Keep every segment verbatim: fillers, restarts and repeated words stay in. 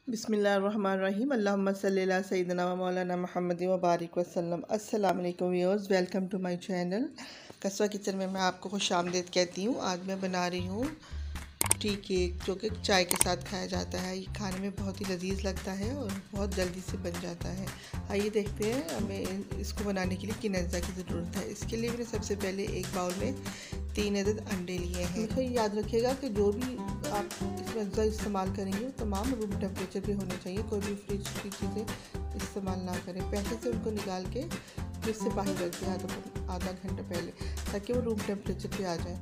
बिस्मिल्लाहिर्रहमानिर्रहीम अल्लाहुम्मा सल्ली अला सय्यिदिना व मौलाना मुहम्मद व बारिक वसल्लम। अस्सलाम वालेकुम viewers, welcome to my channel कसवा किचन में मैं आपको खुश आमदीद कहती हूँ। आज मैं बना रही हूँ टी केक, जो कि चाय के साथ खाया जाता है। ये खाने में बहुत ही लजीज लगता है और बहुत जल्दी से बन जाता है। आइए देखते हैं हमें इसको बनाने के लिए किन अज्जा की ज़रूरत है। इसके लिए मैंने सबसे पहले एक बाउल में तीन अदद अंडे लिए हैं। तो याद रखिएगा कि जो भी आप इसमें अज्जा इस्तेमाल करेंगे वो तमाम रूम टेम्परेचर पे होने चाहिए। कोई भी फ्रिज की चीज़ें इस्तेमाल ना करें। पहले से उनको निकाल के फ्रिज से बाहर रख दें आधा आधा घंटा पहले, ताकि वो रूम टेम्परेचर पे आ जाए।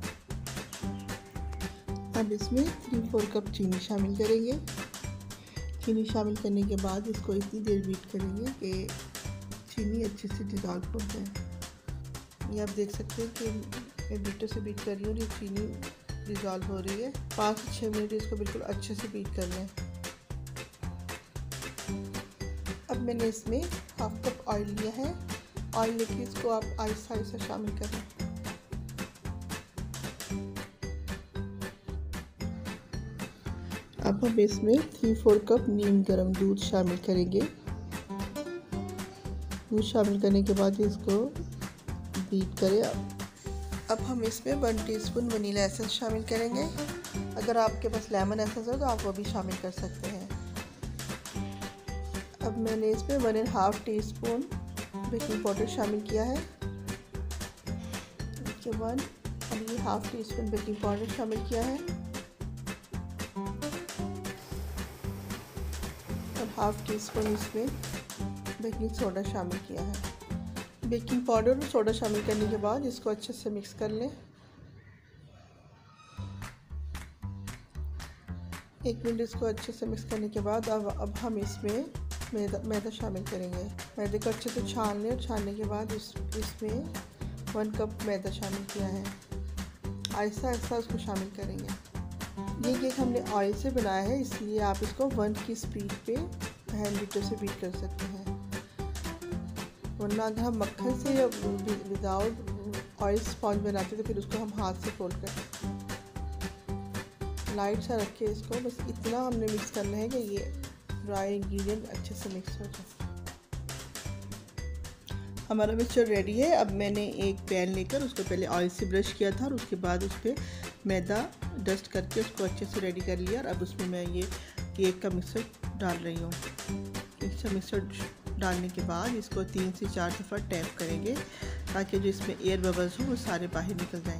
अब इसमें थ्री फोर कप चीनी शामिल करेंगे। चीनी शामिल करने के बाद इसको इतनी देर बीट करेंगे कि चीनी अच्छे से डिज़ोल्व हो जाए। ये आप देख सकते हैं कि मैं बीटर से बीट कर रही हूँ, ये चीनी डिज़ोल्व हो रही है। पाँच से छः मिनट इसको बिल्कुल अच्छे से बीट कर लें। अब मैंने इसमें हाफ कप ऑयल लिया है। ऑयल लेके इसको आप आहिस्ता आहिस्ता शामिल करें। अब हम इसमें थ्री फोर कप नीम गर्म दूध शामिल करेंगे। दूध शामिल करने के बाद इसको बीट करें। अब हम इसमें वन टीस्पून वनीला एसेंस शामिल करेंगे। अगर आपके पास लेमन एसेंस हो तो आप वो भी शामिल कर सकते हैं। अब मैंने इसमें one and half teaspoon baking powder शामिल किया है। वन और ये half teaspoon baking powder शामिल किया है और हाफ टी स्पून इसमें बेकिंग सोडा शामिल किया है। बेकिंग पाउडर और सोडा शामिल करने के बाद इसको अच्छे से मिक्स कर लें। एक मिनट इसको अच्छे से मिक्स करने के बाद अब अब हम इसमें मैदा मैदा शामिल करेंगे। मैदे को अच्छे से छान लें और छानने के बाद इस इसमें वन कप मैदा शामिल किया है। आहिस्ता आहिस्ता उसको शामिल करेंगे। ये केक हमने ऑयल से बनाया है, इसलिए आप इसको वन की स्पीड पे हैंड बीटर से बीट कर सकते हैं। वरना अगर हम मक्खन से या विदाउट ऑयल स्पॉन्ज बनाते तो फिर उसको हम हाथ से फोल्ड करते। लाइट सा रख के इसको बस इतना हमने मिक्स करना है कि ये ड्राई इंग्रेडिएंट अच्छे से मिक्स हो जाए। हमारा मिक्सचर रेडी है। अब मैंने एक पैन लेकर उसको पहले ऑयल से ब्रश किया था और उसके बाद उस पर मैदा डस्ट करके उसको अच्छे से रेडी कर लिया। और अब उसमें मैं ये केक का मिक्सचर डाल रही हूँ। मिक्सचर मिक्सचर डालने के बाद इसको तीन से चार दफ़ा टैप करेंगे, ताकि जो इसमें एयर बबल्स हो वो सारे बाहर निकल जाएं।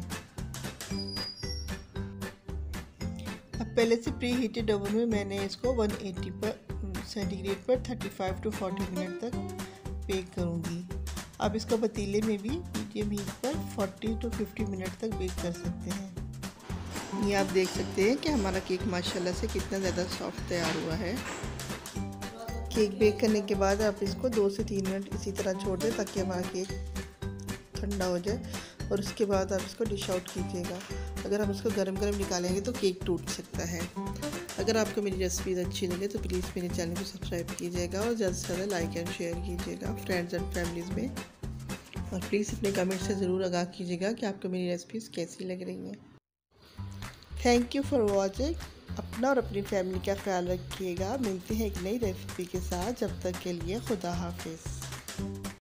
अब पहले से प्री हीटेड ओवन में मैंने इसको वन एटी पर सेंटीग्रेड पर thirty five to forty minute तक बेक करूँगी। अब इसको पतीले में भी मीडियम हीट पर फोर्टी टू फिफ्टी मिनट तक बेक कर सकते हैं। ये आप देख सकते हैं कि हमारा केक माशाल्लाह से कितना ज़्यादा सॉफ्ट तैयार हुआ है। केक बेक करने के बाद आप इसको दो से तीन मिनट इसी तरह छोड़ दें, ताकि हमारा केक ठंडा हो जाए। और उसके बाद आप इसको डिश आउट कीजिएगा। अगर हम इसको गरम गरम निकालेंगे तो केक टूट सकता है। अगर आपको मेरी रेसिपीज़ अच्छी लगे तो प्लीज़ मेरे चैनल को सब्सक्राइब कीजिएगा और ज़्यादा से ज़्यादा लाइक एंड शेयर कीजिएगा फ्रेंड्स एंड फैमिलीज़ में। और प्लीज़ अपने कमेंट से ज़रूर आगाह कीजिएगा कि आपको मेरी रेसिपीज़ कैसी लग रही हैं। Thank you for watching. अपना और अपनी फैमिली का ख्याल रखिएगा। मिलते हैं एक नई रेसिपी के साथ। जब तक के लिए खुदा हाफिज़।